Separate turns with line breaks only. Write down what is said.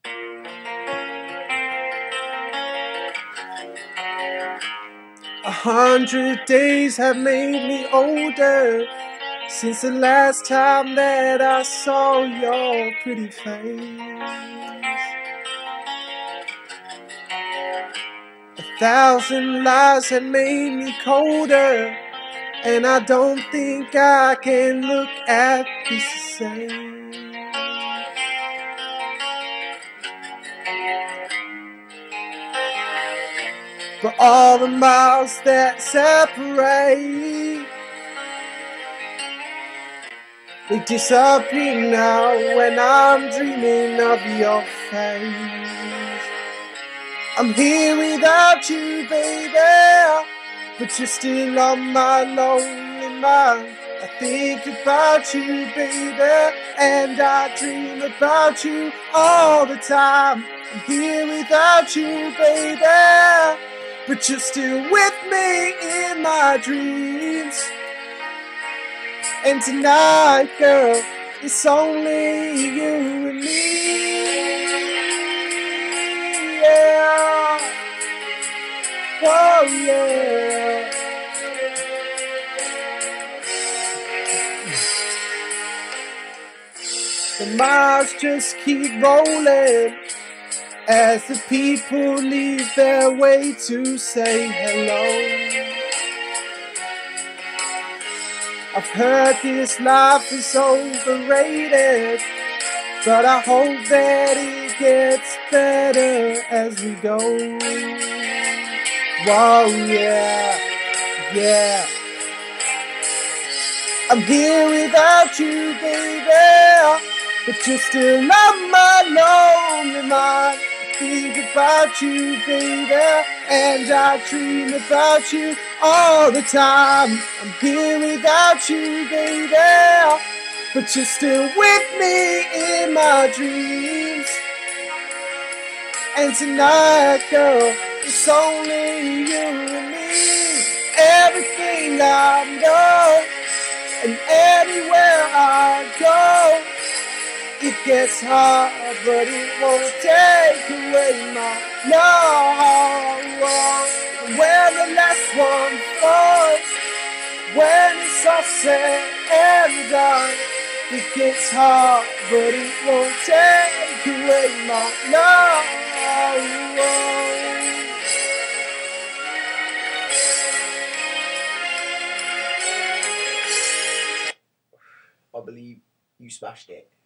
100 days have made me older since the last time that I saw your pretty face. 1,000 lies have made me colder, and I don't think I can look at this the same. But all the miles that separate, they disappear now when I'm dreaming of your face. I'm here without you, baby, but you're still on my lonely mind. I think about you, baby, and I dream about you all the time. I'm here without you, baby, but you're still with me in my dreams. And tonight, girl, it's only you and me. Yeah. Oh, yeah. The miles just keep rolling as the people leave their way to say hello. I've heard this life is overrated, but I hope that it gets better as we go. Whoa, yeah, yeah. I'm here without you, baby, but you're still on my lonely mind. I think about you, baby, and I dream about you all the time. I'm here without you, baby, but you're still with me in my dreams. And tonight, girl, it's only you and me. Everything I know, and anywhere I go, it gets hard, but it won't take away my love. When the last one falls, when it's all said and done, it gets hard, but it won't take away my love. I believe you smashed it.